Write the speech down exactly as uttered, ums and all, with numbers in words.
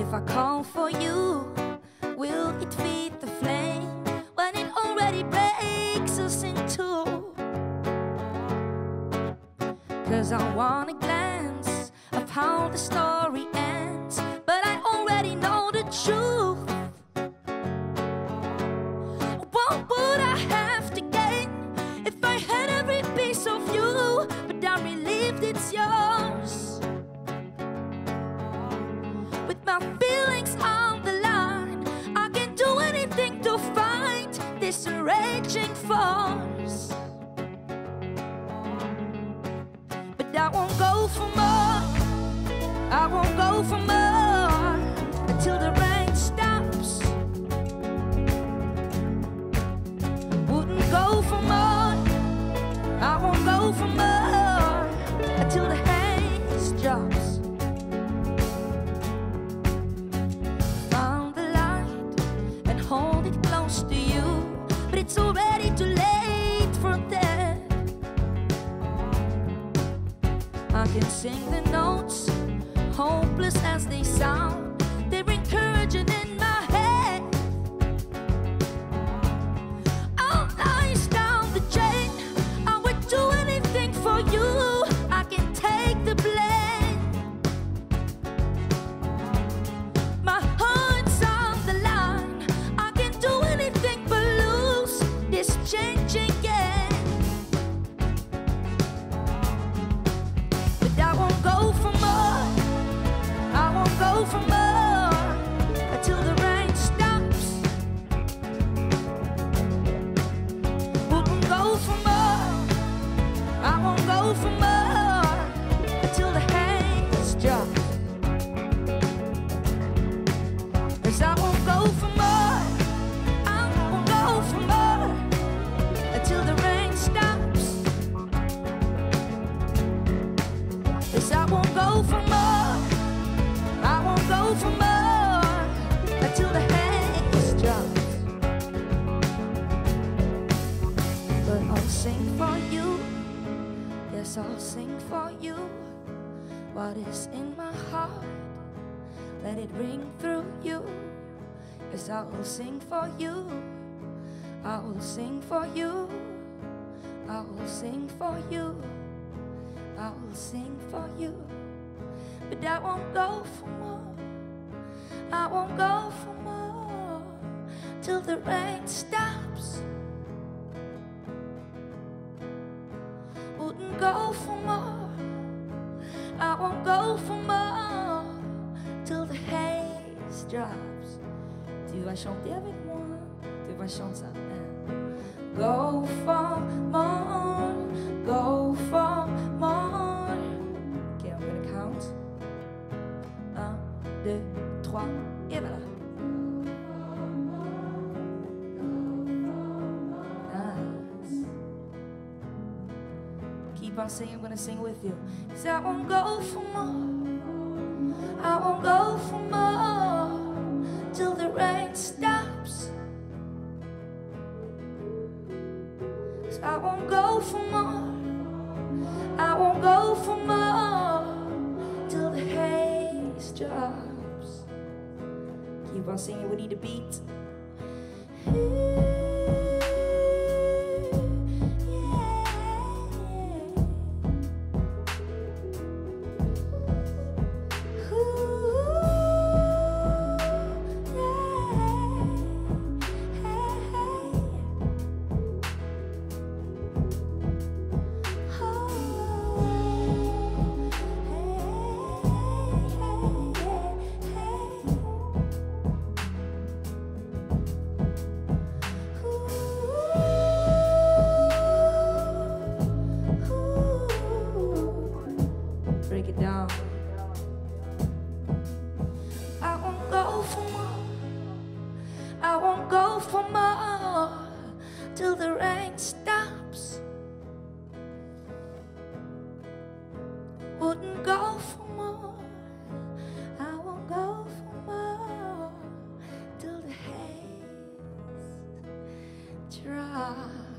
if I call for you, will it feed the flame when it already breaks us in two? 'Cause I want a glance of how the story ends, but I already know the truth. What would I have to gain if I had every piece of you, but I believed it's yours? With my feelings on the line, I can do anything to find this raging force. But I won't go for more, I won't go for more until the rain stops. Wouldn't go for more, I won't go for more until the haze drops. Found the light and hold it close to you, but it's already too late for that. I can sing the notes, hopeless as they sound, they're encouraging in my head. I'll ice down the chain, I would do anything for you, I can take the blame. My heart's on the line, I can do anything but lose this changing game. But I won't go for more, I won't go for more until the rain stops. Wouldn't go for more, I won't go for more until the haze drops. 'Cause I won't go for more, I won't go for more until the rain stops. 'Cause I won't go for more, I won't go for more until the haze drops. But I'll sing for you, yes, I'll sing for you. What is in my heart, let it ring through you. Yes, I will sing for you, I will sing for you, I will sing for you, I will sing for you. But I won't go for more, I won't go for more till the rain stops. Wouldn't go for more, I won't go for more till the haze drops. Tu vas chanter avec moi, tu vas chanter ça. Go for more, go for more. Okay, I'm gonna count. Un, deux, trois, et voilà. Nice. Keep on singing, I'm gonna sing with you. 'Cause I won't go for more, I won't go for more till the rain stops. 'Cause I won't go for more, I won't go for more till the haze drops. Keep on singing, we need a beat. Break it down. I won't go for more, I won't go for more till the rain stops. Wouldn't go for more, I won't go for more till the haze drops.